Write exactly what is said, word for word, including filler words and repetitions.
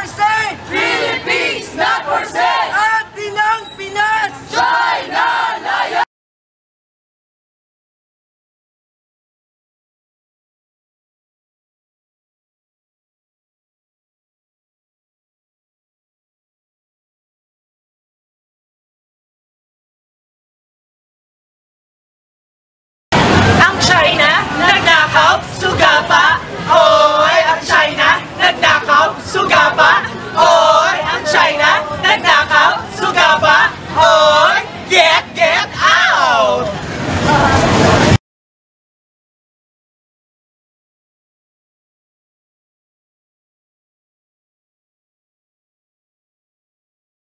sale! Philippines not for sale! Atin ang Pinas! China Laya! Ang China nagnakaw